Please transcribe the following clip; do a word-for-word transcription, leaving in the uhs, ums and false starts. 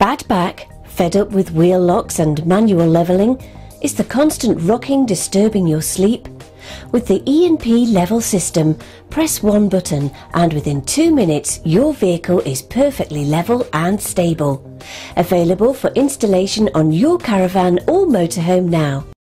Bad back, fed up with wheel locks and manual levelling? Is the constant rocking disturbing your sleep? With the E and P level system, press one button and within two minutes your vehicle is perfectly level and stable. Available for installation on your Caravan or motorhome now.